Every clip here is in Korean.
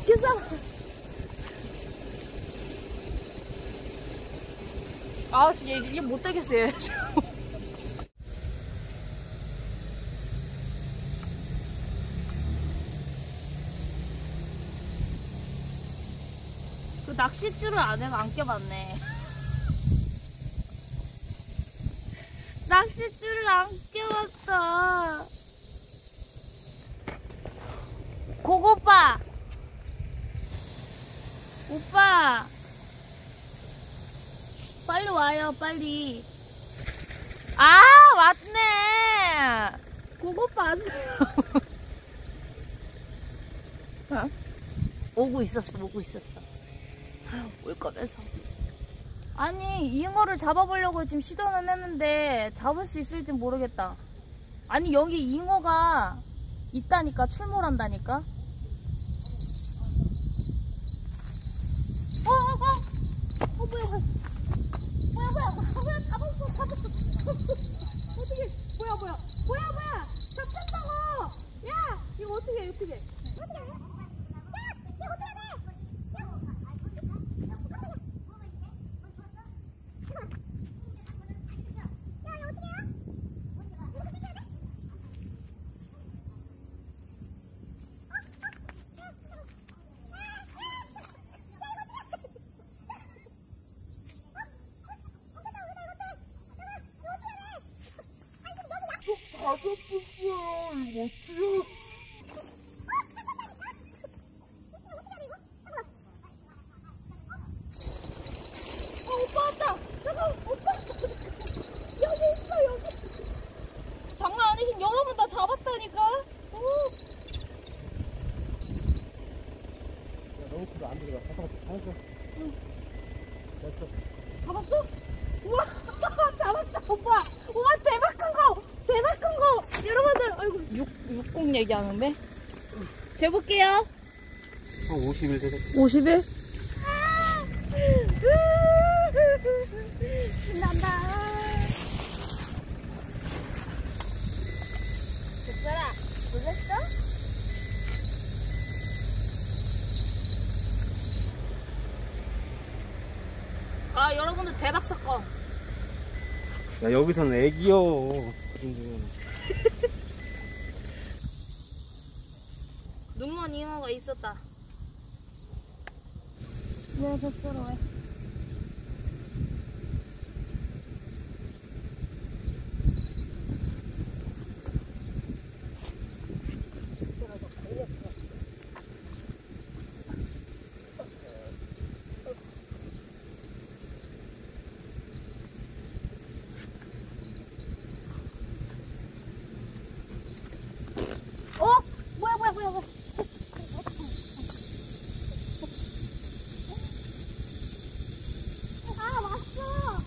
괜찮아. 아씨, 얘 못 되겠어, 얘. 그 낚싯줄을 안 껴봤네. 낚싯줄을 안 껴봤어. 고고빠! 오빠! 빨리 와요, 빨리. 아, 왔네! 고고빠 왔어요. 어? 오고 있었어. 올 거면서. 아니, 잉어를 잡아보려고 지금 시도는 했는데 잡을 수 있을지 모르겠다. 아니, 여기 잉어가 있다니까, 출몰한다니까. 뭐야, 잡았어. 어떻게, 뭐야, 잡혔다고! 야, 이거 어떻게. 잡혔어요. 이거 어떡해. 오빠 왔다. 잠깐, 오빠. 여기 있어, 여기. 장난 아니심. 여러분 다 잡았다니까. 야, 너무 크다. 안 들어가. 잡았어. 응. 잡았어? 우와, 잡았다, 오빠. 우와, 대박 큰 거. 여러분들, 아이고, 60 얘기하는데? 재볼게요. 50일 되겠다. 50일? 신난다. 됐어라. 놀랬어? 아, 여러분들 대박 사건. 야, 여기서는 애기여. 눈먼 잉어가 있었다. 왜 됐어라, 왜? 뭐야. 아, 왔어.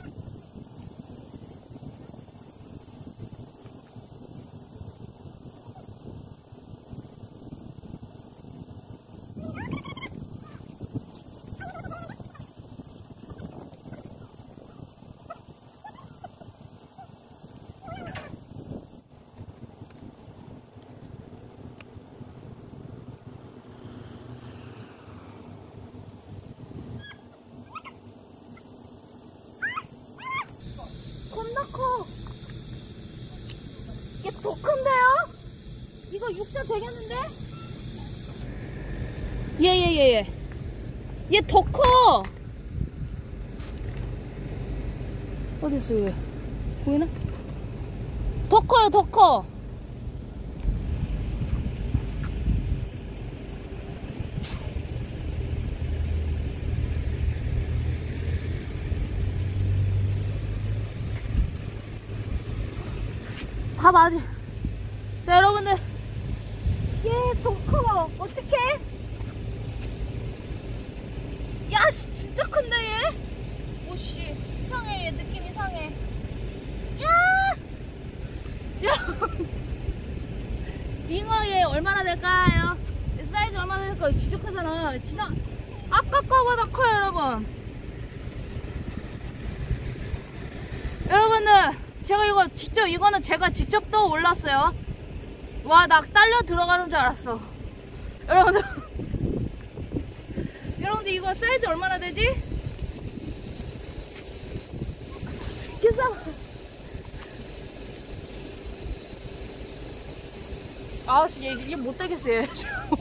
겁나 커. 이게 더 큰데요? 이거 육자 되겠는데? 얘 더 커. 어딨어, 얘? 보이나? 더 커요, 더 커. 다 맞아. 자, 여러분들, 얘 더 커. 어떡해? 야, 씨, 진짜 큰데 얘? 오씨, 이상해. 얘 느낌 이상해. 야, 잉어 얘 얼마나 될까요? 사이즈 얼마나 될까요? 진짜 크잖아. 진짜 아까 거보다 커요, 여러분. 여러분들, 제가 이거는 제가 직접 떠 올랐어요. 와, 나 딸려 들어가는 줄 알았어. 여러분들, 근데 이거 사이즈 얼마나 되지? 계산. 아씨, 이게 못 되겠어요.